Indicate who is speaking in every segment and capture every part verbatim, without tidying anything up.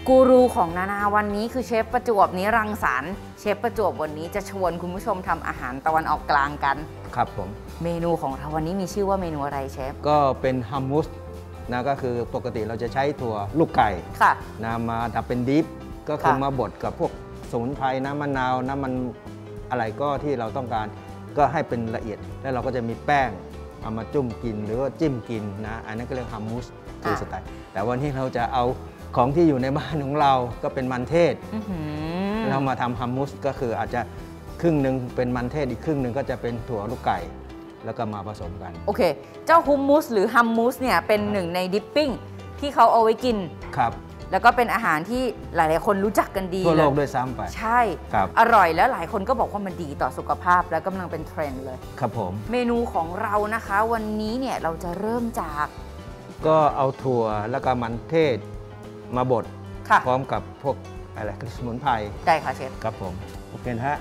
Speaker 1: กูรูของนานาวันนี้คือเชฟประจวบนิรังสรรค์เชฟประจวบวันนี้จะชวนคุณผู้ชมทำอาหารตะวันออกกลางกัน
Speaker 2: ครับผม
Speaker 1: เมนูของเราวันนี้มีชื่อว่าเมนูอะไรเชฟ
Speaker 2: ก็เป็นฮัมมุสนะก็คือปกติเราจะใช้ถั่วลูกไก่
Speaker 1: ค่ะ
Speaker 2: นะมาทำเป็นดิฟก็คือมาบดกับพวกสมุนไพรน้ำมะนาวน้ำมันอะไรก็ที่เราต้องการก็ให้เป็นละเอียดแล้วเราก็จะมีแป้งเอามาจุ่มกินหรือว่าจิ้มกินนะอันนั้นก็เรียกฮัมมุสคือสไตล์แต่วันนี้เราจะเอาของที่อยู่ในบ้านของเราก็เป็นมันเทศเรามาทำฮัมมุสก็คืออาจจะครึ่งหนึ่งเป็นมันเทศอีกครึ่งหนึ่งก็จะเป็นถั่วลูกไก่แล้วก็มาผสมกัน
Speaker 1: โอเคเจ้าฮุมมุสหรือฮัมมุสเนี่ยเป็นหนึ่งในดิปปิ้งที่เขาเอาไว้กิน
Speaker 2: ครับ
Speaker 1: แล้วก็เป็นอาหารที่หลายๆคนรู้จักกันดี
Speaker 2: ทั่วโลกด้วยซ้ำไป
Speaker 1: ใช่อร่อยแล้วหลายคนก็บอกว่ามันดีต่อสุขภาพและกำลังเป็นเทรนด์เลย
Speaker 2: ครับผม
Speaker 1: เมนูของเรานะคะวันนี้เนี่ยเราจะเริ่มจาก
Speaker 2: ก็เอาถั่วแล้วก็มันเทศมาบดพร้อมกับพวกอะไรสมุนไพร
Speaker 1: ได้ค่ะเชฟ
Speaker 2: ครับผมโอเคนะฮะ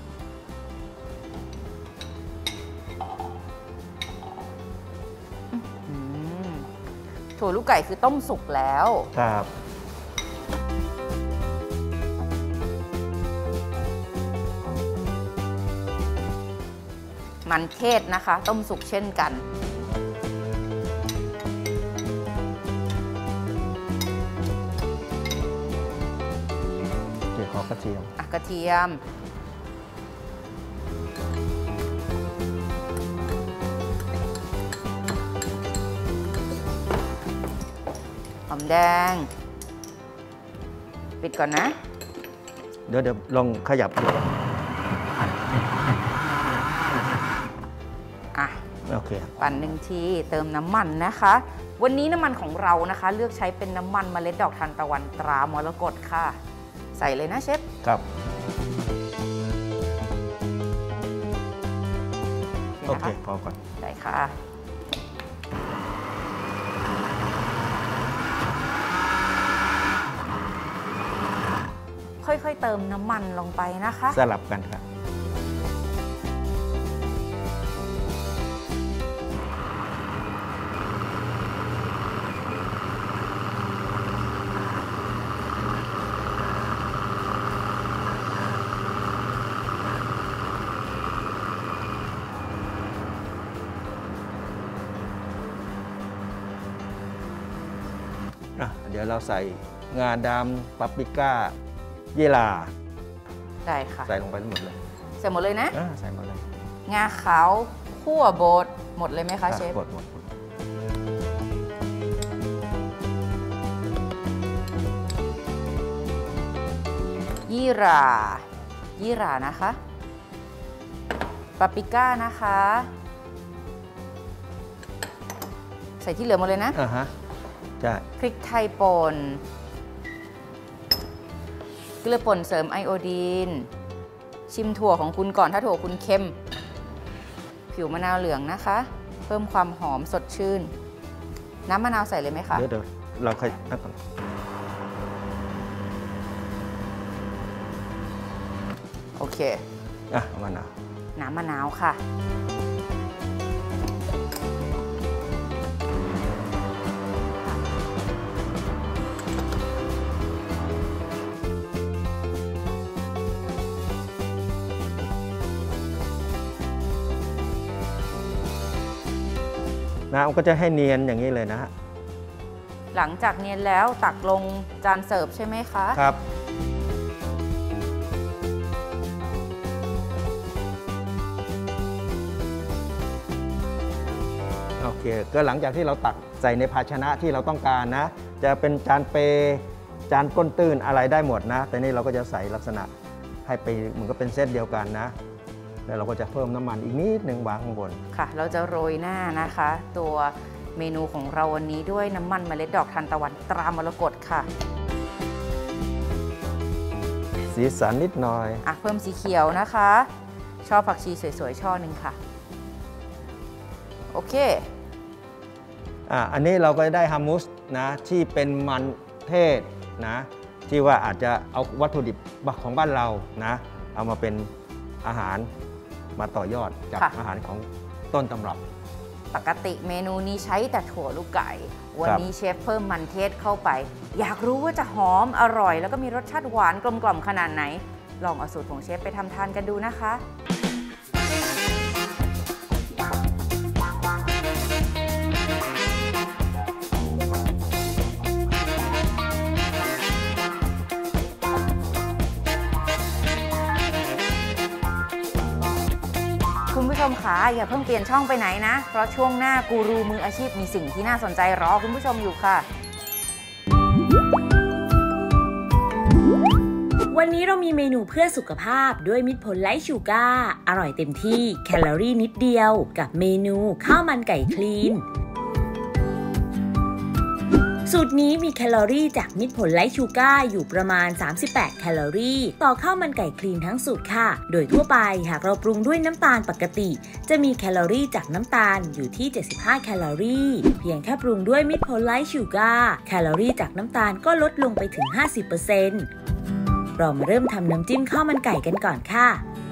Speaker 1: ถั่วลูกไก่คือต้มสุกแล้ว
Speaker 2: ครับ
Speaker 1: มันเทศนะคะต้มสุกเช่นกัน
Speaker 2: เกี่ยวกับกระเทียม
Speaker 1: อ่ะกระเทียมหอมแดงปิดก่อนนะ
Speaker 2: เดี๋ยวเดี๋ยวลองขยับดู
Speaker 1: อ่ะ
Speaker 2: โอเค
Speaker 1: ปั่นหนึ่งทีเติมน้ำมันนะคะวันนี้น้ำมันของเรานะคะเลือกใช้เป็นน้ำมันเมล็ดดอกทานตะวันตรามรกตค่ะใส่เลยนะเชฟ
Speaker 2: ครับโอเคพอก่อน
Speaker 1: ได้ค่ะค่อยๆเติมน้ำมันลงไปนะคะ
Speaker 2: สลับกันครับเดี๋ยวเราใส่งาดำปาปริก้าเยลา
Speaker 1: ได้ค่ะ
Speaker 2: ใส่ลงไปทั้งหมดเลย
Speaker 1: ใส่หมดเลยนะ
Speaker 2: ใส่หมดเลย
Speaker 1: งาขาวคั่วบดหมดเลยไหมคะเชฟ
Speaker 2: หมดหมด
Speaker 1: ยี่หร่ายี่หร่านะคะปาปริก้านะคะใส่ที่เหลือหมดเลยนะ
Speaker 2: อ่าฮะ
Speaker 1: พริกไทยป่นเกลือป่นเสริมไอโอดีนชิมถั่วของคุณก่อนถ้าถั่วคุณเค็มผิวมะนาวเหลืองนะคะเพิ่มความหอมสดชื่นน้ำมะนาวใส่เลยไหมคะ
Speaker 2: เดี๋ยวเดี๋ยวเราค่อยนับก่อน
Speaker 1: โอเค
Speaker 2: อ่ะมะนาว
Speaker 1: น้ำมะนาวค่ะ
Speaker 2: นะมันก็จะให้เนียนอย่างนี้เลยนะฮะ
Speaker 1: หลังจากเนียนแล้วตักลงจานเสิร์ฟใช่ไหมคะ
Speaker 2: ครับโอเคก็หลังจากที่เราตักใส่ในภาชนะที่เราต้องการนะจะเป็นจานเปจานก้นตื้นอะไรได้หมดนะแต่นี่เราก็จะใส่ลักษณะให้ไปเหมือนก็เป็นเซตเดียวกันนะแล้วเราก็จะเพิ่มน้ำมันอีกนิดหนึ่งวางข้างบน
Speaker 1: ค่ะเราจะโรยหน้านะคะตัวเมนูของเราวันนี้ด้วยน้ำมันเมล็ดดอกทานตะวันตรามรกตค่ะ
Speaker 2: สีสันนิดหน่อย
Speaker 1: อ่ะเพิ่มสีเขียวนะคะช่อผักชีสวยๆช่อหนึ่งค่ะโอเค
Speaker 2: อ่ะอันนี้เราก็ได้ฮัมมุสนะที่เป็นมันเทศนะที่ว่าอาจจะเอาวัตถุดิบของบ้านเรานะเอามาเป็นอาหารมาต่อยอดจากอาหารของต้นตำรับ
Speaker 1: ปกติเมนูนี้ใช้แต่ถั่วลูกไก่วันนี้เชฟเพิ่มมันเทศเข้าไปอยากรู้ว่าจะหอมอร่อยแล้วก็มีรสชาติหวานกลมกล่อมขนาดไหนลองเอาสูตรของเชฟไปทำทานกันดูนะคะคุณผู้ชมคะอย่าเพิ่งเปลี่ยนช่องไปไหนนะเพราะช่วงหน้ากูรูมืออาชีพมีสิ่งที่น่าสนใจรอคุณผู้ชมอยู่ค่ะ
Speaker 3: วันนี้เรามีเมนูเพื่อสุขภาพด้วยมิตรผลไร้ชูการ์อร่อยเต็มที่แคลอรี่นิดเดียวกับเมนูข้าวมันไก่คลีนสูตรนี้มีแคลอรี่จากมิตรผลไร้ชูการ์อยู่ประมาณสามสิบแปดแคลอรี่ต่อข้าวมันไก่คลีนทั้งสูตรค่ะโดยทั่วไปหากเราปรุงด้วยน้ำตาลปกติจะมีแคลอรี่จากน้ำตาลอยู่ที่เจ็ดสิบห้าแคลอรี่เพียงแค่ปรุงด้วยมิตรผลไร้ชูการ์แคลอรี่จากน้ำตาลก็ลดลงไปถึง ห้าสิบเปอร์เซ็นต์ เรามาเริ่มทำน้ำจิ้มข้าวมันไก่กันก่อนค่ะ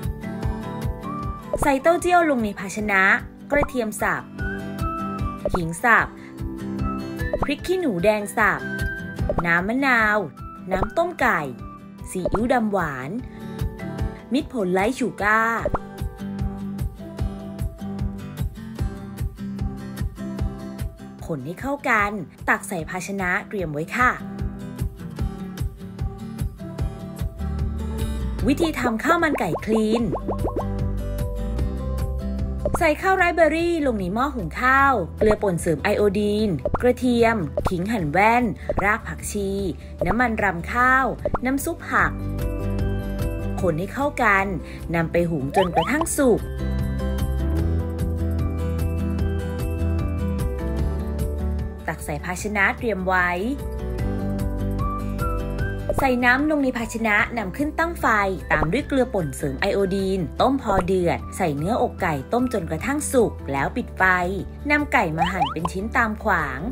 Speaker 3: ใส่เต้าเจี้ยวลงในภาชนะกระเทียมสับขิงสับพริกขี้หนูแดงสับน้ำมะนาวน้ำต้มไก่ซีอิ๊วดำหวานมิตรผลไร้ชูการ์คนให้เข้ากันตักใส่ภาชนะเตรียมไว้ค่ะวิธีทำข้าวมันไก่คลีนใส่ข้าวไรซ์เบอร์รี่ลงในหม้อหุงข้าวเกลือป่นเสริมไอโอดีนกระเทียมขิงหั่นแว่นรากผักชีน้ำมันรำข้าวน้ำซุปผักคนให้เข้ากันนำไปหุงจนกระทั่งสุกตักใส่ภาชนะเตรียมไว้ใส่น้ำลงในภาชนะนำขึ้นตั้งไฟตามด้วยเกลือป่นเสริมไอโอดีนต้มพอเดือดใส่เนื้ออกไก่ต้มจนกระทั่งสุกแล้วปิดไฟนำไก่มาหั่นเป็นชิ้นตามขวาง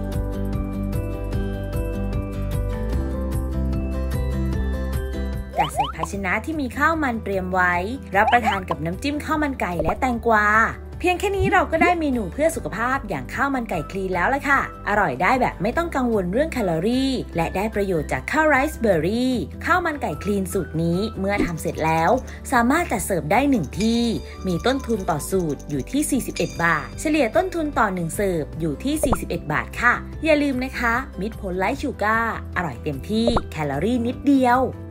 Speaker 3: จัดใส่ภาชนะที่มีข้าวมันเตรียมไว้รับประทานกับน้ำจิ้มข้าวมันไก่และแตงกวาเพียงแค่นี้เราก็ได้เมนูเพื่อสุขภาพอย่างข้าวมันไก่คลีนแล้วล่ะค่ะอร่อยได้แบบไม่ต้องกังวลเรื่องแคลอรี่และได้ประโยชน์จากข้าวไรซ์เบอร์รี่ข้าวมันไก่คลีนสูตรนี้เมื่อทำเสร็จแล้วสามารถจัดเสิร์ฟได้หนึ่งที่มีต้นทุนต่อสูตรอยู่ที่สี่สิบเอ็ดบาทเฉลี่ยต้นทุนต่อหนึ่งเสิร์ฟอยู่ที่สี่สิบเอ็ดบาทค่ะอย่าลืมนะคะมิตรผลไร้ชูการ์อร่อยเต็มที่แคลอรี่นิดเดียว